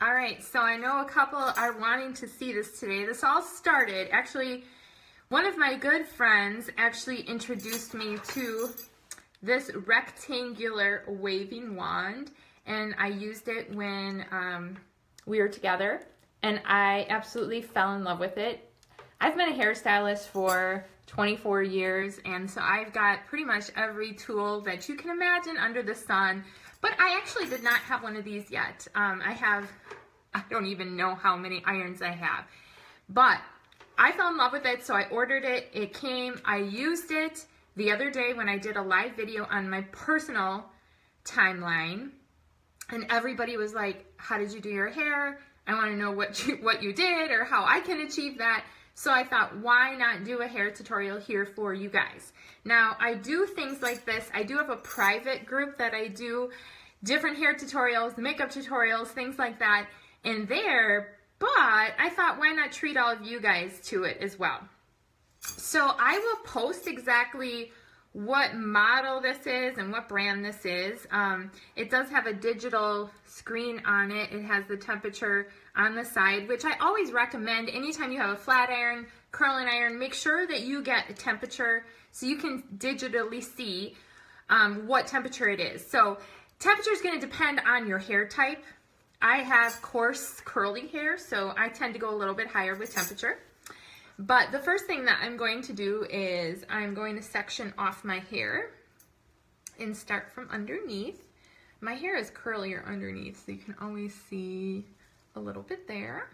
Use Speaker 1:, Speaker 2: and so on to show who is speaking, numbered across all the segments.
Speaker 1: All right, so I know a couple are wanting to see this today. This all started, actually, one of my good friends actually introduced me to this rectangular waving wand, and I used it when we were together, and I absolutely fell in love with it. I've been a hairstylist for 24 years, and so I've got pretty much every tool that you can imagine under the sun. But I actually did not have one of these yet. I don't even know how many irons I have. But I fell in love with it, so I ordered it. It came, I used it the other day when I did a live video on my personal timeline. And everybody was like, how did you do your hair? I want to know what you did or how I can achieve that. So I thought, why not do a hair tutorial here for you guys? Now, I do things like this. I do have a private group that I do different hair tutorials, makeup tutorials, things like that in there, but I thought, why not treat all of you guys to it as well? So I will post exactly what model this is and what brand this is. It does have a digital screen on it. It has the temperature on the side, which I always recommend anytime you have a flat iron, curling iron, make sure that you get a temperature so you can digitally see what temperature it is. So temperature is going to depend on your hair type. I have coarse curly hair, so I tend to go a little bit higher with temperature. But the first thing that I'm going to do is I'm going to section off my hair and start from underneath. My hair is curlier underneath, so you can always see a little bit there.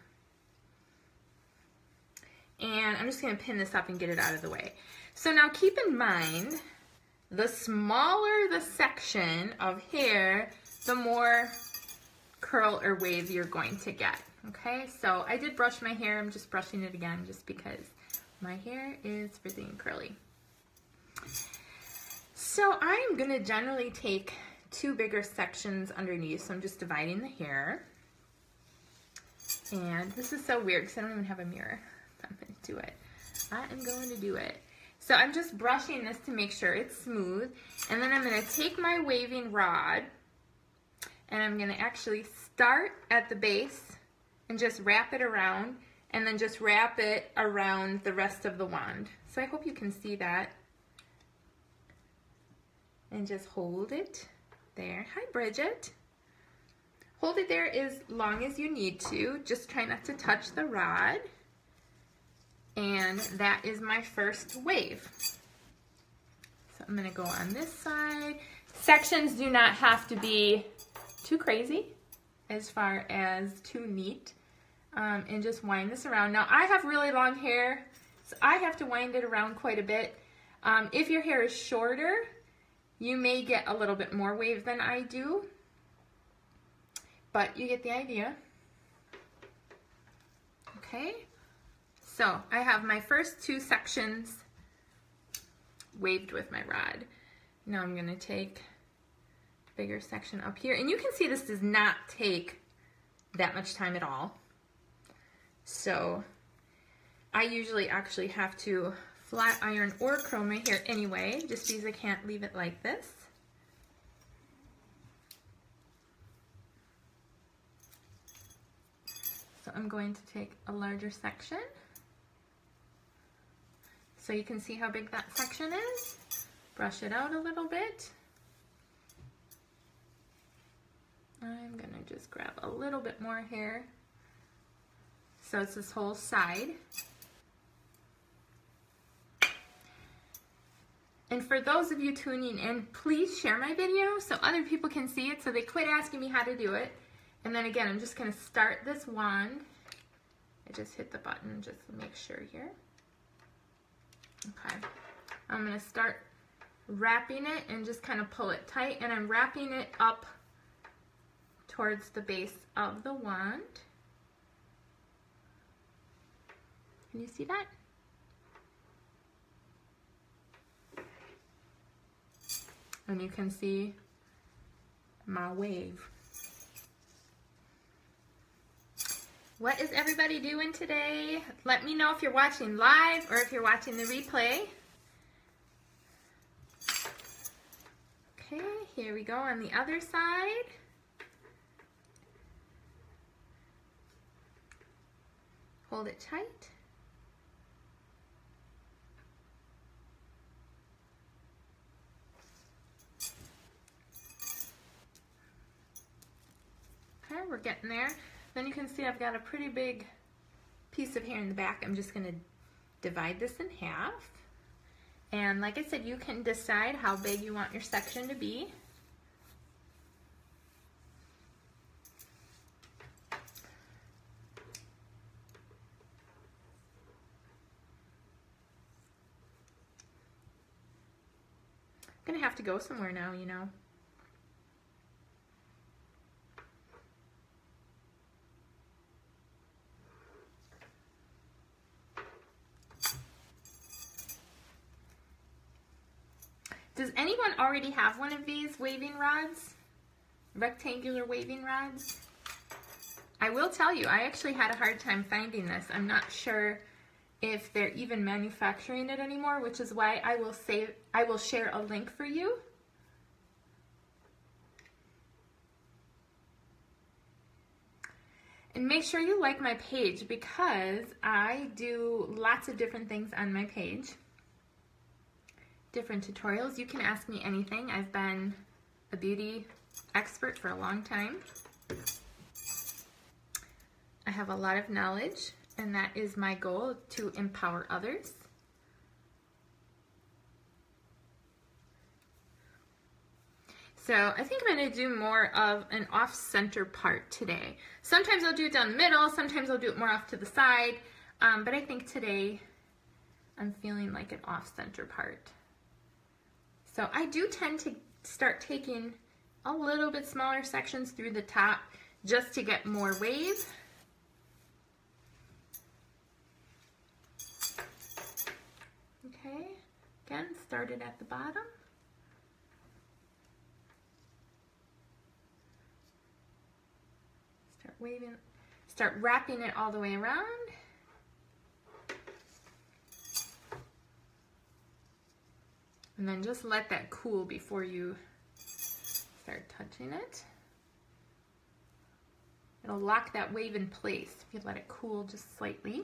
Speaker 1: And I'm just going to pin this up and get it out of the way. So now keep in mind, the smaller the section of hair, the more curl or wave you're going to get. Okay, so I did brush my hair. I'm just brushing it again just because my hair is frizzy and curly. So I'm going to generally take two bigger sections underneath, so I'm just dividing the hair. And this is so weird because I don't even have a mirror. I'm going to do it. I am going to do it. So I'm just brushing this to make sure it's smooth. And then I'm going to take my waving rod and I'm going to actually start at the base and just wrap it around, and then just wrap it around the rest of the wand. So I hope you can see that. And just hold it there. Hi, Bridget. Hold it there as long as you need to. Just try not to touch the rod. And that is my first wave. So I'm gonna go on this side. Sections do not have to be too crazy as far as too neat. And just wind this around. Now I have really long hair, so I have to wind it around quite a bit. If your hair is shorter, you may get a little bit more wave than I do, but you get the idea. Okay, so I have my first two sections waved with my rod. Now I'm going to take a bigger section up here, and you can see this does not take that much time at all. So I usually actually have to flat iron or curl my hair anyway, just because I can't leave it like this. So I'm going to take a larger section so you can see how big that section is. Brush it out a little bit. I'm gonna just grab a little bit more hair. So it's this whole side. And for those of you tuning in, please share my video so other people can see it, so they quit asking me how to do it. And then again, I'm just going to start this wand. I just hit the button just to make sure here. Okay. I'm going to start wrapping it and just kind of pull it tight, and I'm wrapping it up towards the base of the wand. Can you see that? And you can see my wave. What is everybody doing today? Let me know if you're watching live or if you're watching the replay. Okay, here we go on the other side. Hold it tight. Okay, we're getting there. Then you can see I've got a pretty big piece of hair in the back. I'm just going to divide this in half. And like I said, you can decide how big you want your section to be. I'm going to have to go somewhere now, you know. Does anyone already have one of these waving rods? Rectangular waving rods? I will tell you, I actually had a hard time finding this. I'm not sure if they're even manufacturing it anymore, which is why I will share a link for you. And make sure you like my page because I do lots of different things on my page. Different tutorials. You can ask me anything. I've been a beauty expert for a long time. I have a lot of knowledge, and that is my goal, to empower others. So I think I'm going to do more of an off-center part today. Sometimes I'll do it down the middle, sometimes I'll do it more off to the side, but I think today I'm feeling like an off-center part. So I do tend to start taking a little bit smaller sections through the top just to get more wave. Okay, again, started at the bottom. Start waving, start wrapping it all the way around. And then just let that cool before you start touching it. It'll lock that wave in place if you let it cool just slightly.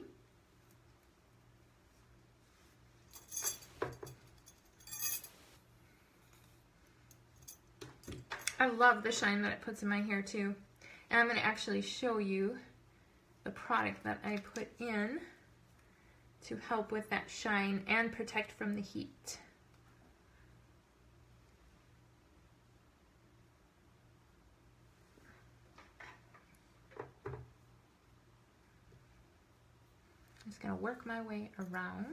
Speaker 1: I love the shine that it puts in my hair too. And I'm going to actually show you the product that I put in to help with that shine and protect from the heat. I'm just going to work my way around.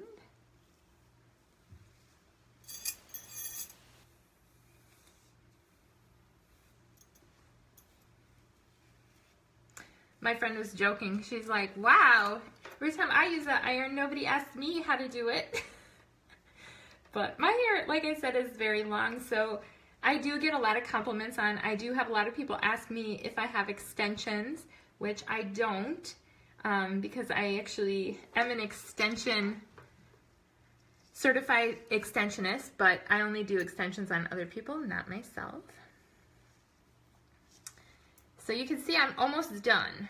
Speaker 1: My friend was joking. She's like, wow, every time I use that iron, nobody asks me how to do it. But my hair, like I said, is very long, so I do get a lot of compliments on. I do have a lot of people ask me if I have extensions, which I don't. Because I actually am an extension certified extensionist, but I only do extensions on other people, not myself. So you can see I'm almost done.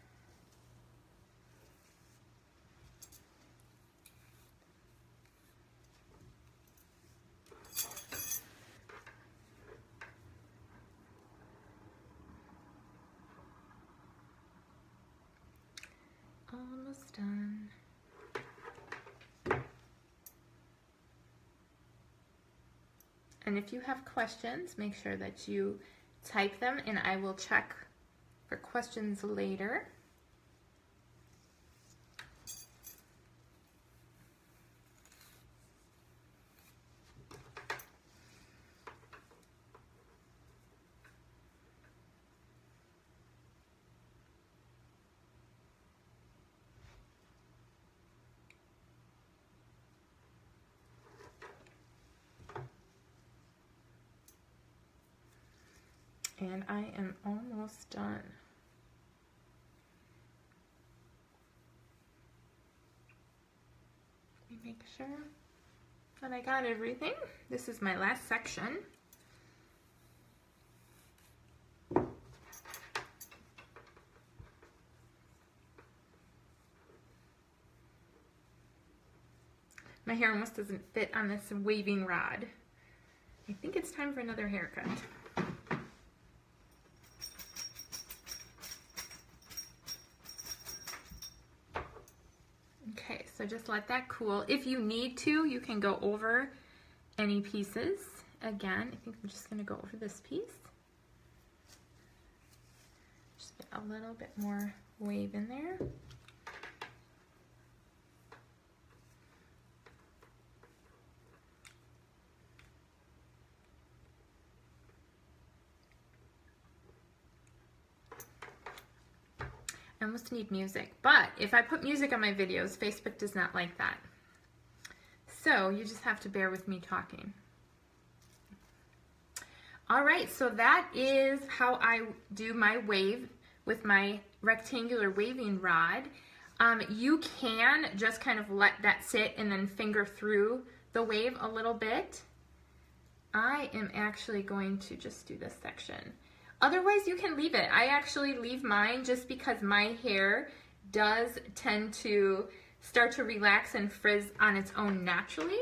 Speaker 1: Almost done. And if you have questions, make sure that you type them and I will check for questions later. And I am almost done. Let me make sure that I got everything. This is my last section. My hair almost doesn't fit on this waving rod. I think it's time for another haircut. Okay, so just let that cool. If you need to, you can go over any pieces. Again, I think I'm just gonna go over this piece. Just get a little bit more wave in there. I almost need music, but if I put music on my videos, Facebook does not like that. So you just have to bear with me talking. All right, so that is how I do my wave with my rectangular waving rod. You can just kind of let that sit and then finger through the wave a little bit. I am actually going to just do this section. Otherwise, you can leave it. I actually leave mine just because my hair does tend to start to relax and frizz on its own naturally.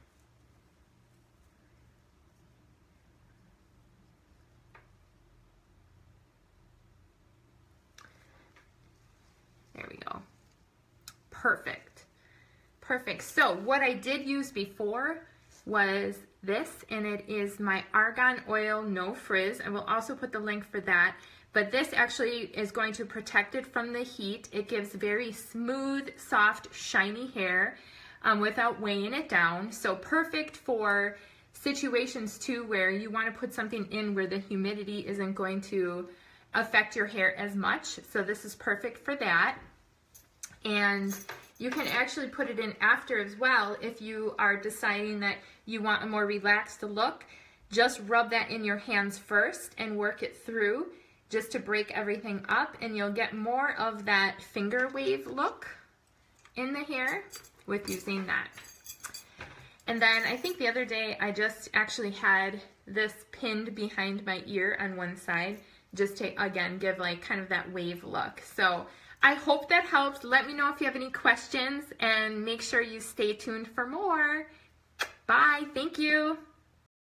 Speaker 1: There we go. Perfect. Perfect. So what I did use before was this, and it is my Argan Oil No Frizz. I will also put the link for that. But this actually is going to protect it from the heat. It gives very smooth, soft, shiny hair without weighing it down. So perfect for situations too where you want to put something in where the humidity isn't going to affect your hair as much. So this is perfect for that. And you can actually put it in after as well if you are deciding that you want a more relaxed look. Just rub that in your hands first and work it through just to break everything up, and you'll get more of that finger wave look in the hair with using that. And then I think the other day I just actually had this pinned behind my ear on one side just to, again, give like kind of that wave look. So I hope that helped. Let me know if you have any questions, and make sure you stay tuned for more. Bye. Thank you.